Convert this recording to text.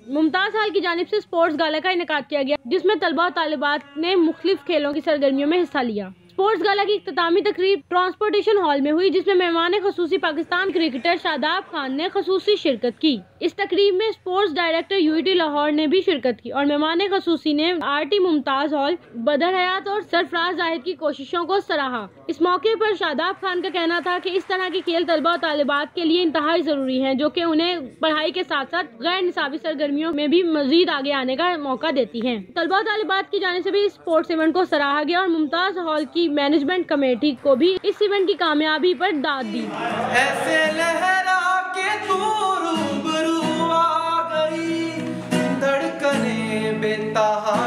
ممتاز hall کی جانب سے اسپورٹس گالا کا انعقاد کیا گیا جس میں طلبہ و طالبات نے مختلف کھیلوں کی سرگرمیوں میں حصہ لیا۔ اسپورٹس گالا کی اختتامی تقریب ٹرانسپورٹیشن ہال میں ہوئی جس میں مہمان خصوصی پاکستان کرکٹر شاداب خان نے خصوصی شرکت کی۔ اس تقریب میں اسپورٹس ڈائریکٹر UET لاہور نے بھی شرکت کی اور مہمان خصوصی نے RT ممتاز ہال، بدر حیات اور سرفراز زاہد کی کوششوں کو سراہا۔ اس موقع پر شاداب خان کا کہنا تھا کہ اس طرح کے کھیل طلبہ و طالبات کے لیے انتہائی ضروری ہیں جو کہ انہیں پڑھائی کے ساتھ ساتھ غیر نصابی سرگرمیوں میں بھی مزید آگے آنے کا موقع دیتی ہیں۔ طلبہ و طالبات کی جانب سے بھی اس اسپورٹس ایونٹ کو سراہا گیا اور ممتاز ہال کی مینجمنٹ کمیٹی کو بھی اس ایونٹ کی کامیابی پر داد دی۔ ایسے لہرا کے تو روبرو آ گئی، دھڑکنیں بے تہا